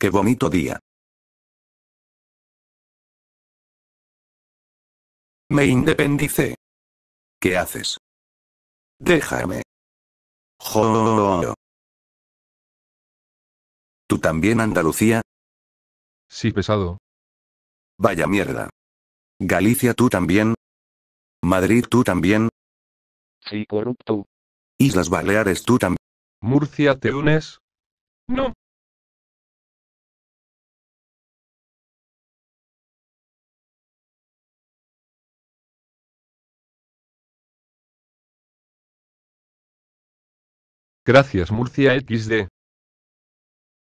¡Qué bonito día! Me independicé. ¿Qué haces? Déjame. Jo. ¿Tú también, Andalucía? Sí, pesado. Vaya mierda. Galicia, ¿tú también? Madrid, ¿tú también? Sí, corrupto. Islas Baleares, ¿tú también? Murcia, ¿te unes? No. Gracias, Murcia XD.